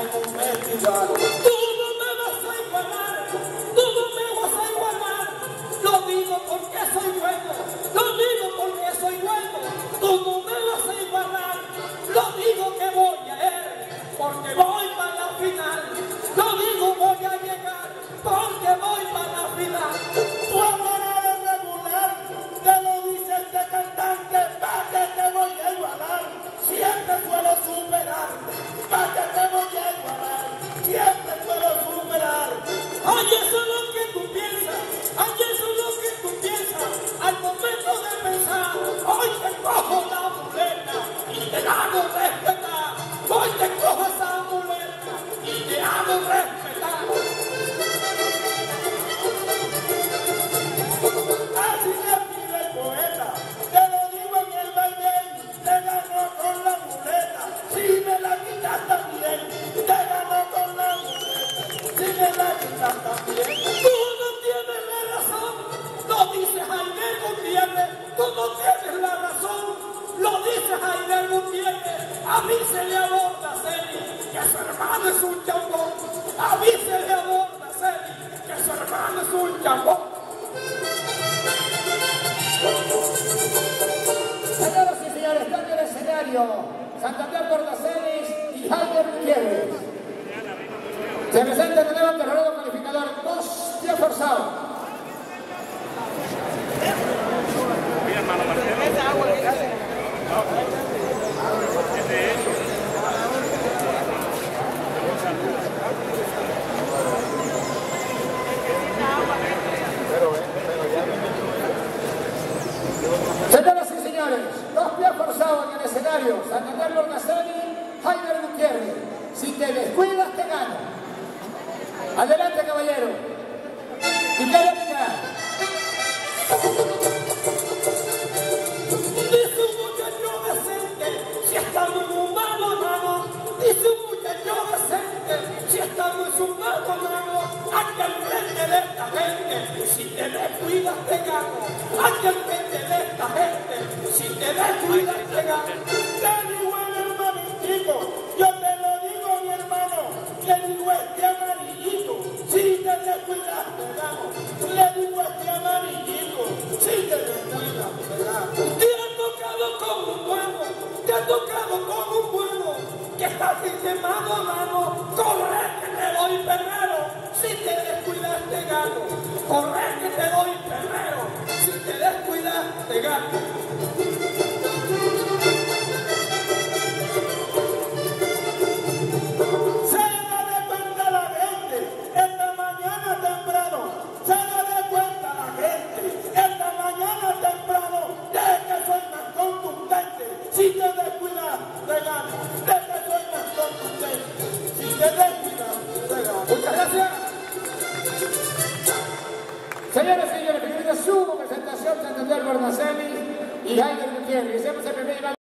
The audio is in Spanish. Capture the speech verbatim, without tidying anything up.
en un festival. Tú no me vas a igualar, tú no me vas a igualar. Lo digo porque soy bueno, lo digo porque soy bueno. Tú no me vas a igualar, lo digo que voy a ir, porque voy para la final. Lo digo voy a llegar, porque voy para la final. Tú hablarás de regular, te lo dice este cantante, para que te voy a igualar. Siempre suelo superarte, para que te voy a igualar. Siempre suelo superar. Ay, eso es lo que tú piensas, ay, eso es lo que tú piensas. Al momento de pensar, hoy te cojo la muleta y te hago respetar. Hoy te cojo esa muleta y te hago respetar. Así le pide el poeta, te lo digo en el baile, te ganó con la muleta. Si me la quitas también, te ganó con la muleta. Si me la quitas también, tú no tienes la razón, lo dice Jaime Gutiérrez. Tú no tienes la razón, lo dice Jaime Gutiérrez. Avísele a Bordaceli que su hermano es un chambón. Avísele a Bordaceli que su hermano es un chambón. Señoras y señores, cambio de escenario. Santander Bordacelis y Jaime Gutiérrez. Se presenta de nuevo el terreno calificador, dos pies forzados. Señoras y señores, dos pies forzados en el escenario. Santander Bordacelis, Jaime Gutiérrez. Si te descuidas, te gano. Adelante, caballero. Y que le diga. Dice un muchacho decente, si estamos en un mano a mano. Dice un muchacho decente, si estamos en un mano a mano. Aquí al frente de esta gente, si te descuidas te gano. Aquí al frente de esta gente, si te descuidas te gano. Te digo el hermanito, yo te lo digo mi hermano, le digo este amarillito, si te descuidas te gano. Le digo este amarillito, si te descuidas te gano. Te ha tocado con un bueno, te ha tocado con un bueno, que está sin mano a mano. Corre que te doy perrero, si te descuidas te gano. Corre que te doy perrero, si te descuidas te gano. Si te descuidas, te gano. De que soy más contundente. Si te descuidas, te gano. Muchas gracias. Señoras y señores, bienvenidos a su presentación Santander Bordacelis y Jaime Gutiérrez. Hacemos el primer